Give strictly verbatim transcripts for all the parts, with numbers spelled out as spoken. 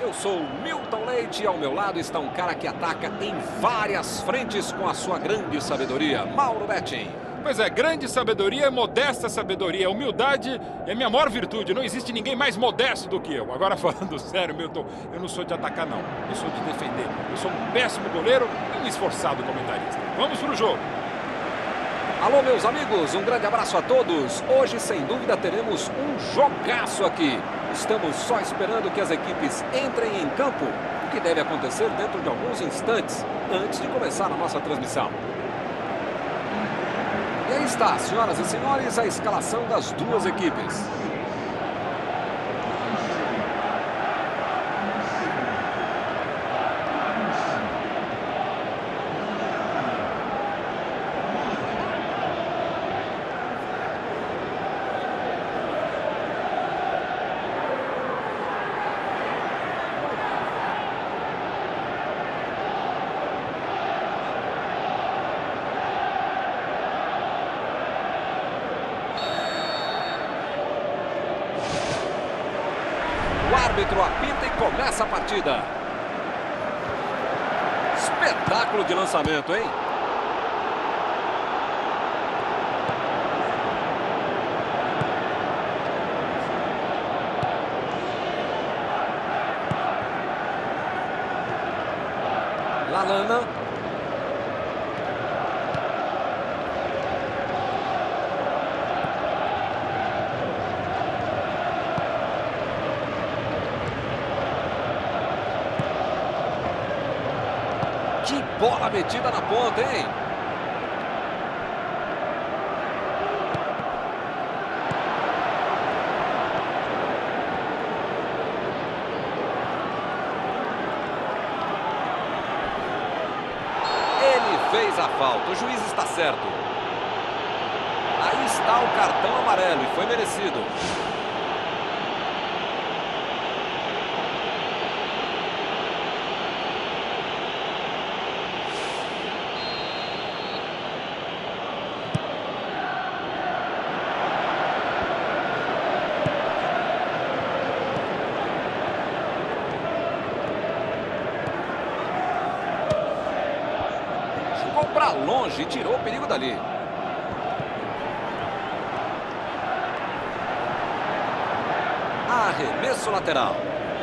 Eu sou o Milton Leite e ao meu lado está um cara que ataca em várias frentes com a sua grande sabedoria, Mauro Betting. Pois é, grande sabedoria, modesta sabedoria, humildade é minha maior virtude. Não existe ninguém mais modesto do que eu. Agora, falando sério, Milton, eu não sou de atacar, não. Eu sou de defender. Eu sou um péssimo goleiro e um esforçado comentarista. Vamos pro jogo. Alô, meus amigos, um grande abraço a todos. Hoje, sem dúvida, teremos um jogaço aqui. Estamos só esperando que as equipes entrem em campo, o que deve acontecer dentro de alguns instantes, antes de começar a nossa transmissão. E aí está, senhoras e senhores, a escalação das duas equipes. O árbitro apita e começa a partida. Espetáculo de lançamento, hein? Lalana. Que bola metida na ponta, hein? Ele fez a falta, o juiz está certo. Aí está o cartão amarelo e foi merecido. Para longe e tirou o perigo dali. Arremesso lateral.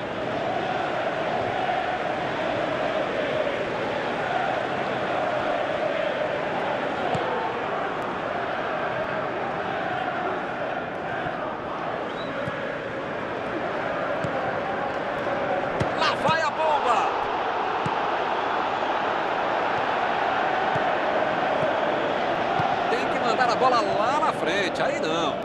Lá vai a bomba. Mandar a bola lá na frente, aí não.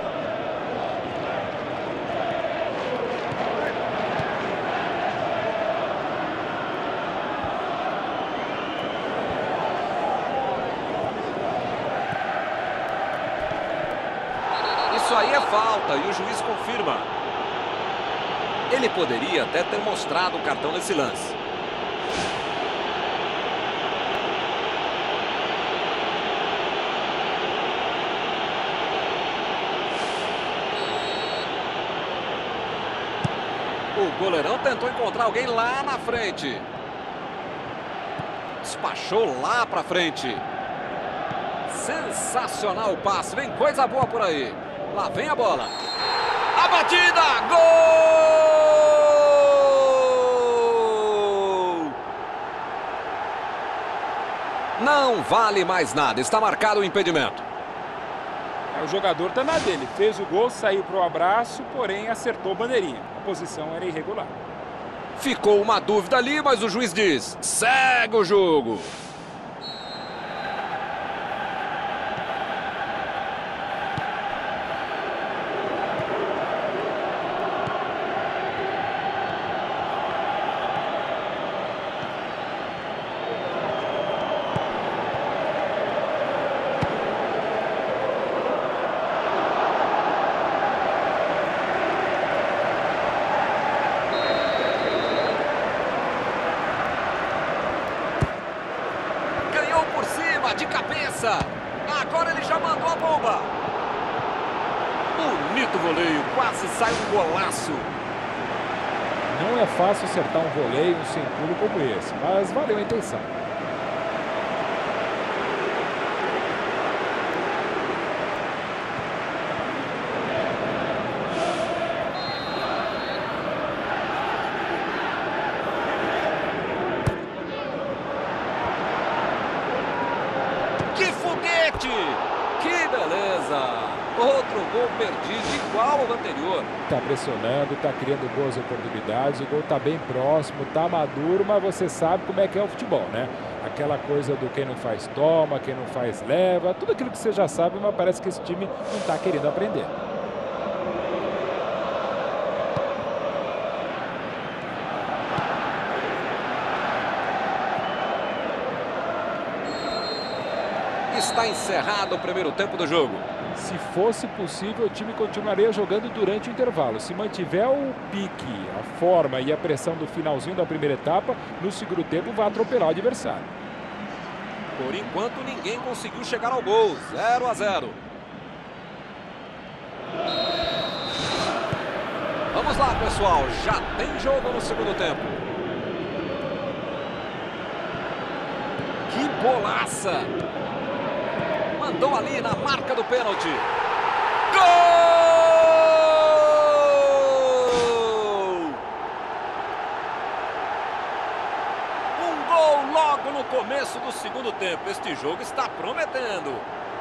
Isso aí é falta e o juiz confirma. Ele poderia até ter mostrado o cartão nesse lance. O goleirão tentou encontrar alguém lá na frente. Despachou lá pra frente. Sensacional o passe. Vem coisa boa por aí. Lá vem a bola. A batida! Gol! Não vale mais nada. Está marcado o impedimento. O jogador tá na dele, fez o gol, saiu pro abraço, porém acertou a bandeirinha. A posição era irregular. Ficou uma dúvida ali, mas o juiz diz: segue o jogo. De cabeça. Agora ele já mandou a bomba. Bonito voleio. Quase sai um golaço. Não é fácil acertar um voleio, um sem pulo como esse, mas valeu a intenção. Que foguete! Que beleza! Outro gol perdido, igual ao anterior. Tá pressionando, tá criando boas oportunidades, o gol tá bem próximo, tá maduro, mas você sabe como é que é o futebol, né? Aquela coisa do quem não faz toma, quem não faz leva, tudo aquilo que você já sabe, mas parece que esse time não tá querendo aprender. Está encerrado o primeiro tempo do jogo. Se fosse possível, o time continuaria jogando durante o intervalo. Se mantiver o pique, a forma e a pressão do finalzinho da primeira etapa, no segundo tempo vai atropelar o adversário. Por enquanto, ninguém conseguiu chegar ao gol. zero a zero. Vamos lá, pessoal. Já tem jogo no segundo tempo. Que bolaça! Mandou ali na marca do pênalti. Gol! Um gol logo no começo do segundo tempo. Este jogo está prometendo.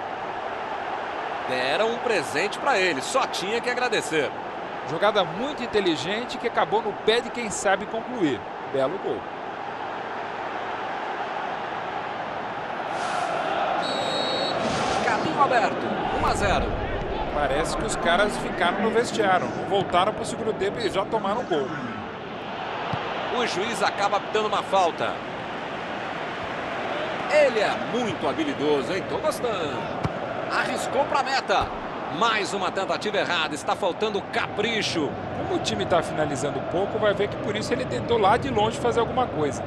Deram um presente para ele, só tinha que agradecer. Jogada muito inteligente que acabou no pé de quem sabe concluir. Belo gol. Aberto, um a zero. Parece que os caras ficaram no vestiário, voltaram para o segundo tempo e já tomaram gol. O juiz acaba dando uma falta. Ele é muito habilidoso, hein? Tô gostando. Arriscou para a meta. Mais uma tentativa errada, está faltando capricho. Como o time está finalizando pouco, vai ver que por isso ele tentou lá de longe fazer alguma coisa.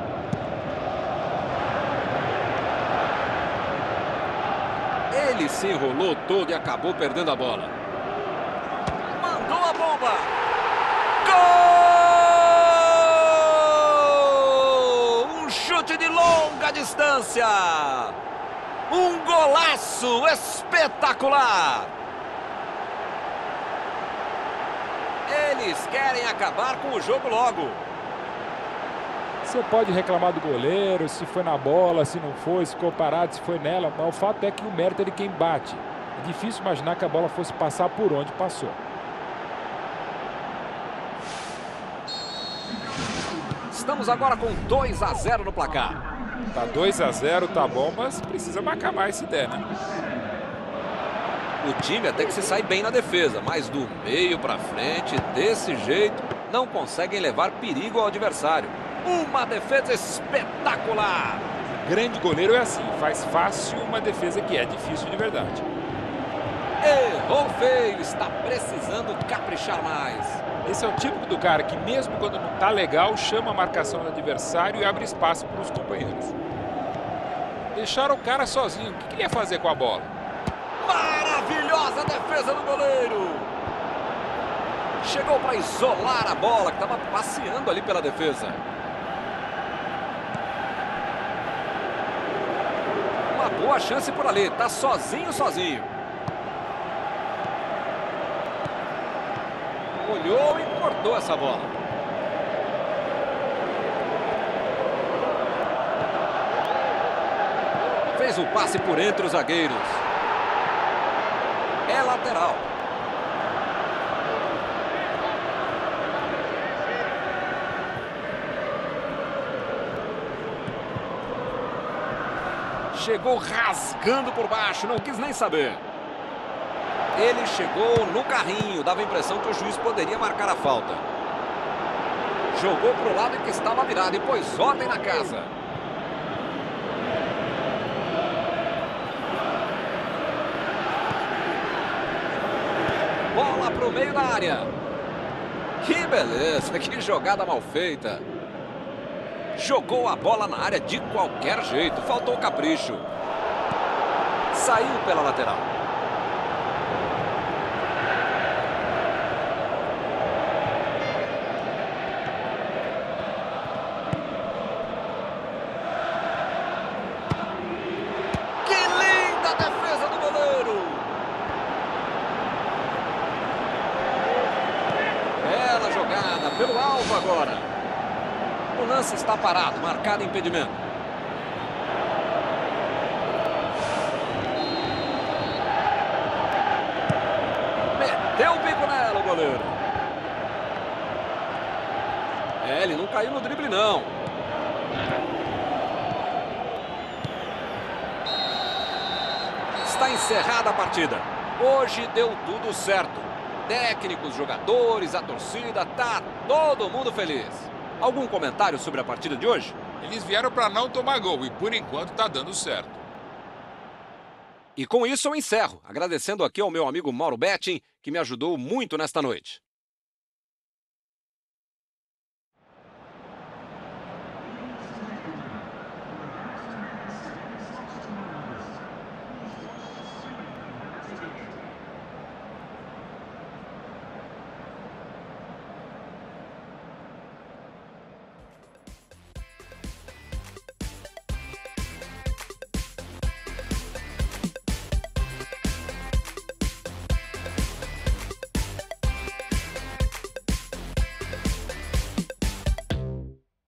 Ele se enrolou todo e acabou perdendo a bola. Mandou a bomba. Gol! Um chute de longa distância. Um golaço espetacular. Eles querem acabar com o jogo logo. Você pode reclamar do goleiro, se foi na bola, se não foi, se ficou parado, se foi nela. Mas o fato é que o mérito é de quem bate. É difícil imaginar que a bola fosse passar por onde passou. Estamos agora com dois a zero no placar. Tá dois a zero, tá bom, mas precisa marcar mais se der, né? O time até que se sai bem na defesa, mas do meio para frente, desse jeito, não conseguem levar perigo ao adversário. Uma defesa espetacular. Grande goleiro é assim, faz fácil uma defesa que é difícil de verdade. Errou feio, está precisando caprichar mais. Esse é o típico do cara que mesmo quando não tá legal, chama a marcação do adversário e abre espaço para os companheiros. Deixaram o cara sozinho, o que ele ia fazer com a bola? Maravilhosa defesa do goleiro. Chegou para isolar a bola, que estava passeando ali pela defesa. Uma boa chance por ali, tá sozinho, sozinho. Olhou e cortou essa bola. Fez o passe por entre os zagueiros. É lateral. Chegou rasgando por baixo, não quis nem saber. Ele chegou no carrinho, dava a impressão que o juiz poderia marcar a falta. Jogou para o lado em que estava virado e pôs ordem na casa. Bola para o meio da área. Que beleza, que jogada mal feita. Jogou a bola na área de qualquer jeito, faltou capricho. Saiu pela lateral. pelo alvo agora. O lance está parado, marcado impedimento. Meteu o bico nela o goleiro. É, ele não caiu no drible não. Está encerrada a partida. Hoje deu tudo certo. Técnicos, jogadores, a torcida, tá todo mundo feliz. Algum comentário sobre a partida de hoje? Eles vieram para não tomar gol e por enquanto tá dando certo. E com isso eu encerro, agradecendo aqui ao meu amigo Mauro Betting, que me ajudou muito nesta noite.